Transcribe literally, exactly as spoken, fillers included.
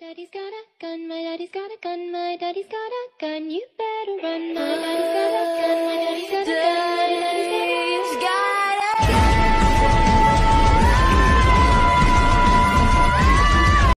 Daddy's got a gun, my daddy's got a gun, my daddy's got a gun. You better run, my daddy's got a